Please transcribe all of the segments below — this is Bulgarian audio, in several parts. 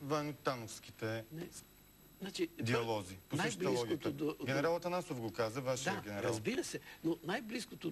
военно-тановските Значи, диалози. По същата логика. Генерал Атанасов го каза, вашия генерал. Да, разбира се, но най-близкото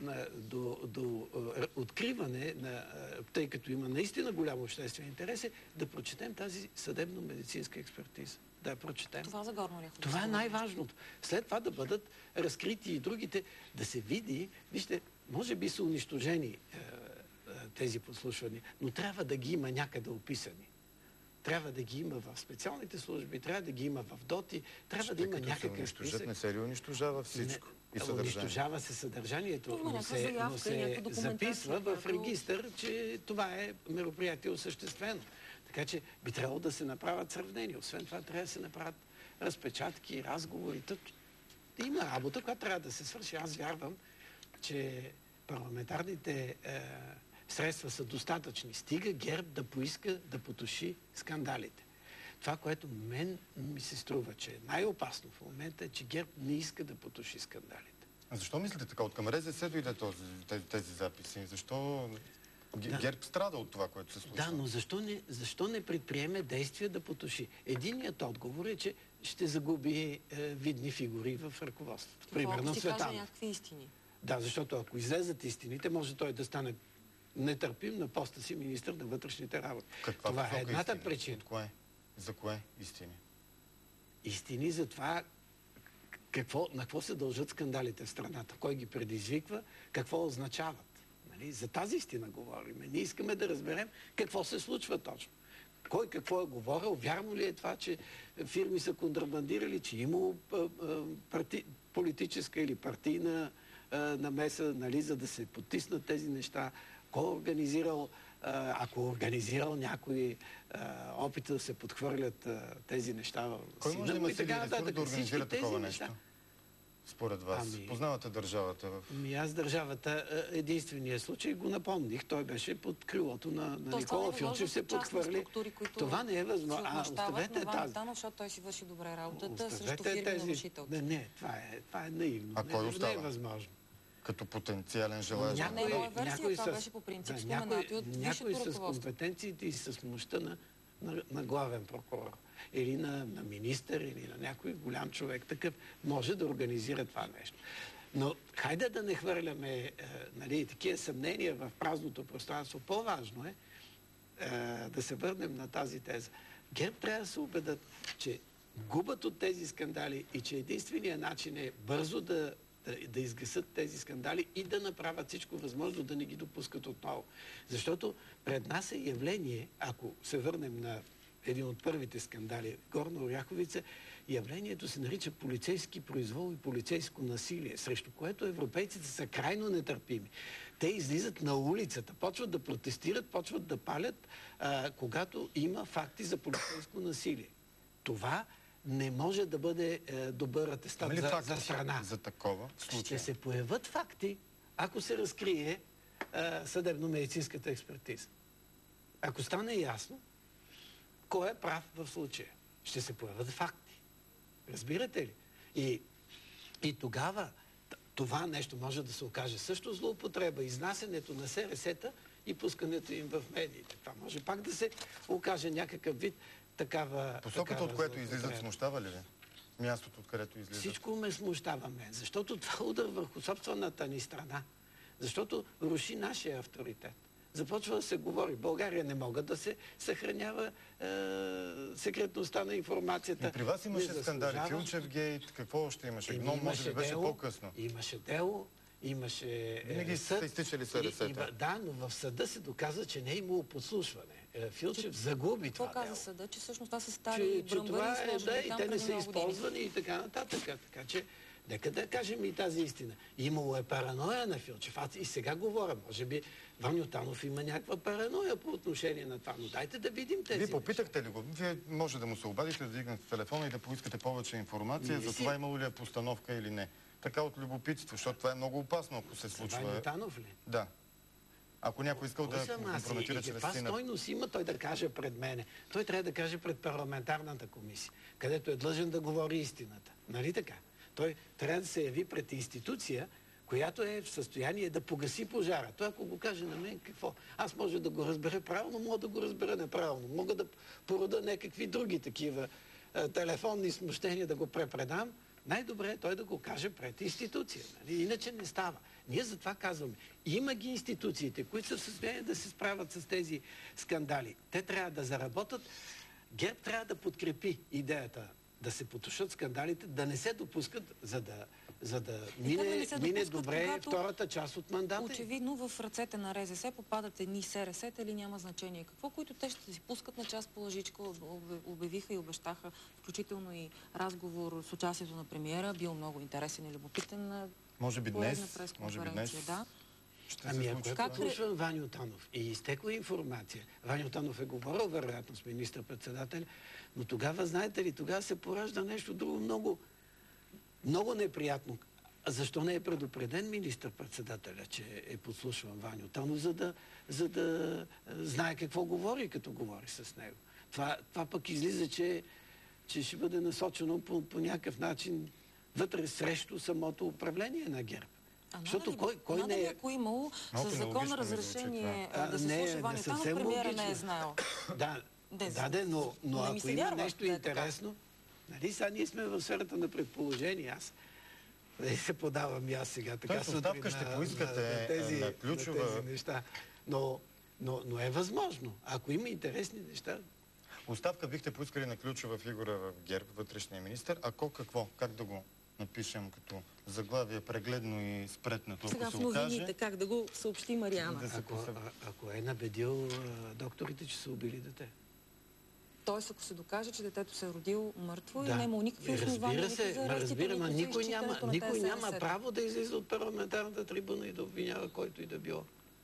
до откриване, тъй като има наистина голям обществен интерес, е да прочетем тази съдебно-медицинска експертиза. Да я прочетем. Това за Горна Оряховица. Това е най-важното. След това да бъдат разкрити и другите, да се види, вижте, може би са унищожени тези подслушвания, но трябва да ги има някъде описани. Трябва да ги има в специалните служби, трябва да ги има в ДОТИ, трябва да има някакъв списък. Не се ли унищожава всичко? Унищожава се съдържанието, но се записва в регистър, че това е мероприятие осъществено. Така че би трябвало да се направят сравнения. Освен това трябва да се направят разпечатки, разговори. Има работа, която трябва да се свърши. Аз вярвам, че парламентарните средства са достатъчни. Стига ГЕРБ да поиска да потуши скандалите. Това, което мен ми се струва, че е най-опасно в момента, е, че ГЕРБ не иска да потуши скандалите. А защо мислите така? От към РЗС дойде тези записи? Защо ГЕРБ страда от това, което се случва? Да, но защо не предприеме действия да потуши? Единият отговор е, че ще загуби видни фигури в ръководството. Примерно Цветанов. Ще каже някакви истини. Да, защото ако излезат истините, може той да стане нетърпим на поста си министър на вътрешните работи. Това е едната причина. От кое? За кое истини? Истини за това на какво се дължат скандалите в страната, кой ги предизвиква, какво означават. Нали? За тази истина говорим. Ние искаме да разберем какво се случва точно. Кой какво е говорил, вярно ли е това, че фирми са контрабандирали, че имало политическа или партийна намеса, нали, за да се потиснат тези неща, кой организирал, ако организирал някой опита да се подхвърлят тези неща в сина. Кой може да има сили ресурс да организира такова нещо? Според вас. Познавате държавата в... Аз държавата единствения случай го напомних. Той беше под крилото на Никола Филчев, се подхвърли. Това не е възможно. Оставете тази. Защото той си върши добре работата срещу фирми нарушителки. Не, това е наивно. А кой остава? Не е възможно. Като потенциален желаящ. Неговата версия, това беше по принцип споменати от висшето ръководство. Някой с компетенциите и с мощта на главен прокурор или на министър, или на някой голям човек такъв, може да организира това нещо. Но хайде да не хвърляме такива съмнения в празното пространство. По-важно е да се върнем на тази теза. ГЕРБ трябва да се убедят, че губят от тези скандали и че единственият начин е бързо да изгасят тези скандали и да направят всичко възможно да не ги допускат отново. Защото пред нас е явление, ако се върнем на един от първите скандали в Горна Оряховица, явлението се нарича полицейски произвол и полицейско насилие, срещу което европейците са крайно нетърпими. Те излизат на улицата, почват да протестират, почват да палят, когато има факти за полицейско насилие. Това не може да бъде добър атестат за страна. За такова случай. Ще се появят факти, ако се разкрие съдебно-медицинската експертиза. Ако стане ясно, кой е прав в случая? Ще се появят факти. Разбирате ли? И тогава това нещо може да се окаже също злоупотреба. Изнасянето на СРС-та и пускането им в медиите. Това може пак да се окаже някакъв вид такава... Посоката, от което излизат, смущава ли ви? Мястото, откъдето излизат? Всичко ме смущава мен, защото това удар върху собствената ни страна. Защото руши нашия авторитет. Започва да се говори. България не могат да се съхранява секретността на информацията. И при вас имаше скандали. Филчев гейт, какво още имаше? Но може би беше по-късно. Имаше дело, имаше винаги са изтичали СРС-та. Да, но в съда се доказа, че не е имало подслушване. Филчев загуби това дело. Какво каза съда? Че всъщност това са стари бръмбари, сложени там и те не са години. използвани и така нататък. Така че нека да кажем и тази истина. Имало е параноя на Филчев. Аз и сега говоря. Може би Ваньо Танов има някаква параноя по отношение на това. Но дайте да видим тези. Вие попитахте ли го? Вие може да му се обадите, да дигнете телефона и да поискате повече информация за това имало ли е постановка или не. Така от любопитство, защото това е много опасно, ако се случва. Ваньо Танов ли? Да. Ако някой искал да компрометира чрез сина. Каква стойност има той да каже пред мене? Той трябва да каже пред парламентарната комисия, където е длъжен да говори истината. Нали така? Той трябва да се яви пред институция, която е в състояние да погаси пожара. Той ако го каже на мен, какво? Аз може да го разбера правилно, мога да го разбера неправилно. Мога да порода някакви други такива телефонни смущения да го препредам. Най-добре е той да го каже пред институция. Нали? Иначе не става. Ние затова казваме, има ги институциите, които са в състояние да се справят с тези скандали. Те трябва да заработят. ГЕРБ трябва да подкрепи идеята да се потушат скандалите, да не се допускат, за да мине добре втората част от мандата. Очевидно в ръцете на РЗС попадат едни СРС-та или няма значение какво, които те ще си пускат на част по лъжичка, обявиха и обещаха, включително и разговор с участието на премиера, бил много интересен и любопитен. Може би днес, да. Ами ако е подслушван Ваньо Танов и изтекла информация, Ваньо Танов е говорил вероятно с министър-председател, но тогава, знаете ли, тогава се поражда нещо друго много, много неприятно. Защо не е предупреден министър-председателя, че е подслушван Ваньо Танов, за да знае какво говори, като говори с него? Това пък излиза, че ще бъде насочено по някакъв начин вътре срещу самото управление на ГЕРБ. Защото кой не е... Ако имало със законно разрешение да се слуша Ваньо Танов, премиера не е знаел. Да, но ако има нещо интересно... Нали, сега ние сме в сферата на предположение. Аз се подавам и аз сега така сутрин на тези неща. Но е възможно. Ако има интересни неща... Оставка бихте поискали на ключова фигура в ГЕРБ, вътрешния министър. Ако какво? Как да го напишем като заглавие, прегледно и спретнато, ако се окаже? Сега в новините, как да го съобщи Мариана? Ако е набедил докторите, че са убили дете. Тоест, ако се докаже, че детето се е родил мъртво и не е имало никакви основания за разбира, никой няма право да излиза от парламентарната трибуна и да обвинява който и да било.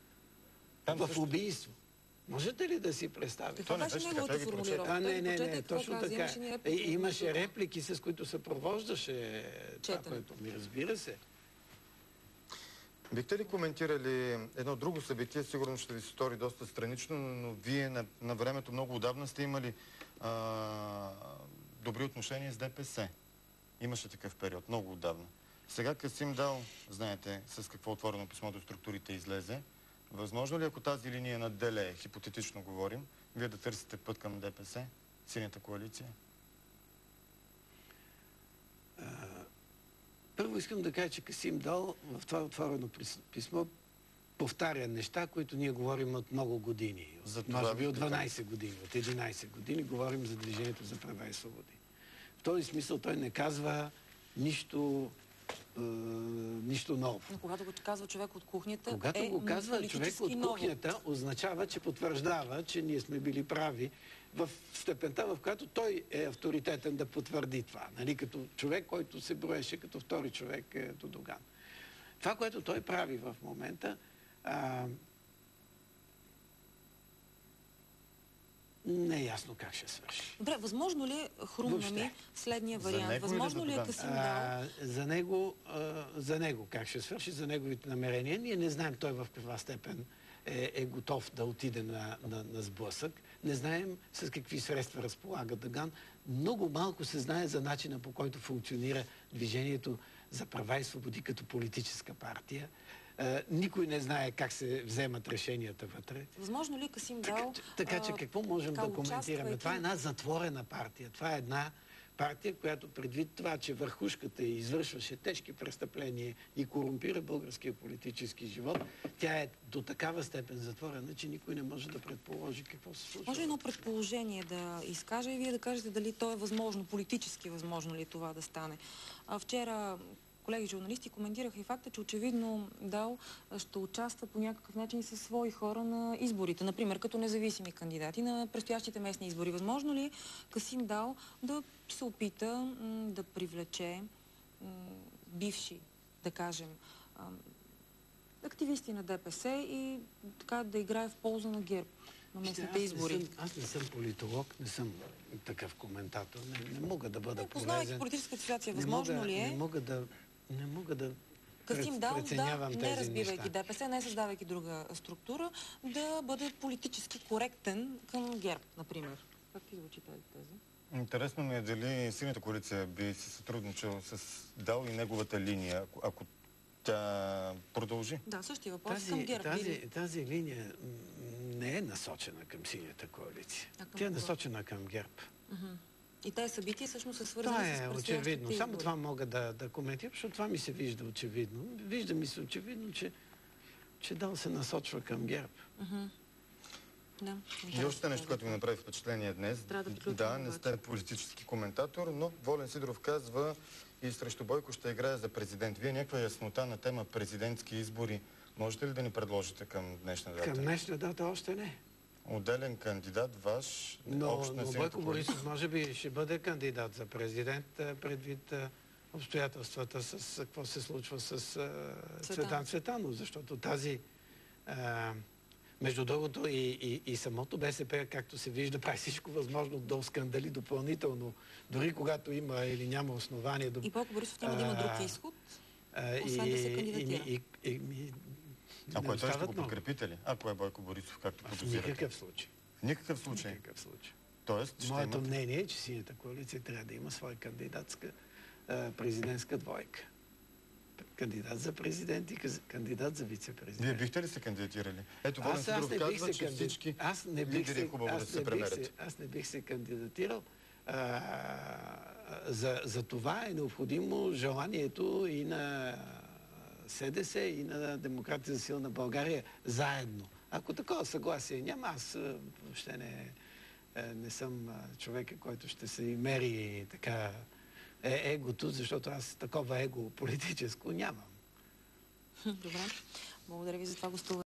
В убийство. Можете ли да си представите? Това беше неговата формулировка. Не, точно така. Имаше реплики, с които съпровождаше това, което ми разбира се. Бихте ли коментирали едно друго събитие? Сигурно ще ви се стори доста странично, но вие на времето много отдавна сте имали добри отношения с ДПС. Имаше такъв период, много отдавна. Сега Касим Дал, знаете с какво отворено писмо до структурите излезе. Възможно ли, ако тази линия надделее, хипотетично говорим, вие да търсите път към ДПС, Синята коалиция? Първо искам да кажа, че Касим Дал в това отворено писмо повтаря неща, които ние говорим от много години. Може би от 12 години, от 11 години говорим за Движението за права и свободи. В този смисъл той не казва нищо ново. Но когато го казва човек от кухнята, когато го казва човек от кухнята, означава, че потвърждава, че ние сме били прави в степента, в която той е авторитетен да потвърди това. Нали? Като човек, който се броеше като втори човек до Доган. Това, което той прави в момента, не е ясно как ще свърши. Добре, възможно ли е, хрумна ми следния вариант? Възможно ли е Касим Дал? За него как ще свърши, за неговите намерения. Ние не знаем той в каква степен е готов да отиде на сблъсък. Не знаем с какви средства разполага Доган. Много малко се знае за начина, по който функционира Движението за права и свободи като политическа партия. Никой не знае как се вземат решенията вътре. Възможно ли Касим Дал... Така че какво можем да коментираме? Това е една затворена партия. Това е една партия, която предвид това, че върхушката извършваше тежки престъпления и корумпира българския политически живот, тя е до такава степен затворена, че никой не може да предположи какво се случва. Може едно предположение да изкаже и вие да кажете дали то е възможно, политически възможно ли това да стане. Вчера колеги журналисти коментираха и факта, че очевидно Дал ще участва по някакъв начин със свои хора на изборите, например като независими кандидати на предстоящите местни избори. Възможно ли Касим Дал да се опита да привлече бивши, да кажем, активисти на ДПС и така да играе в полза на ГЕРБ на местните избори? Аз не съм политолог, не съм такъв коментатор. Не мога да бъда полезен. Познавайки политическата ситуация, възможно ли е? Не мога да Касим Дал, не разбивайки неща. ДПС, не създавайки друга структура, да бъде политически коректен към ГЕРБ, например. Как ти звучи тази теза? Интересно ми е дали Синята коалиция би се сътрудничал с Дал и неговата линия, ако Тя продължи. Да, същия въпрос към ГЕРБ. Тази линия не е насочена към синята коалиция. Тя е кого? насочена към ГЕРБ. И тези събития всъщност са свързани Това с е предстоящите очевидно. Само избори. това мога да коментирам, защото това ми се вижда очевидно. Вижда ми се очевидно, че Дал се насочва към ГЕРБ. Да, И още нещо, което ми направи впечатление днес. Трябва да приключим Да, не обаче. сте политически коментатор, но Волен Сидоров казва и срещу Бойко ще играе за президент. Вие някаква яснота на тема президентски избори можете ли да ни предложите към днешна дата? Към днешна дата още не. Отделен кандидат, ваш, Но общ на Синята Бойко коалиция? Борисов може би ще бъде кандидат за президент предвид обстоятелствата с какво се случва с Цветан Цветанов, защото тази между другото и самото БСП, както се вижда, прави всичко възможно да оскандали допълнително, дори когато има или няма основание да... И Бойко Борисов няма да има друг изход, освен да се кандидатира. Ако е той, ще остават го много. подкрепите ли? Ако е Бойко Борисов, както В подозирате? никакъв случай. В никакъв случай. Никакъв случай. Тоест, ще Моето имате... мнение е, че Синята коалиция трябва да има своя кандидатска президентска двойка. Кандидат за президент и кандидат за вице-президент. Вие бихте ли се кандидатирали? Ето, Волен Сидоров не бих казва, се че всички бих лидери е хубаво да се премерят. Аз не бих се кандидатирал. За това е необходимо желанието и на СДС, и на Демократия за силна България заедно. Ако такова съгласие няма, аз въобще не съм човека, който ще се мери така егото, защото аз такова его политическо нямам. Добре. Благодаря ви за това гостуване.